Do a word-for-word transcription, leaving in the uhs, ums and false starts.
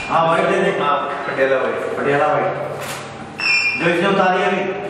हाँ वाइट दे दे। हाँ Patiala white. Patiala white जो इसने उतारी है अभी।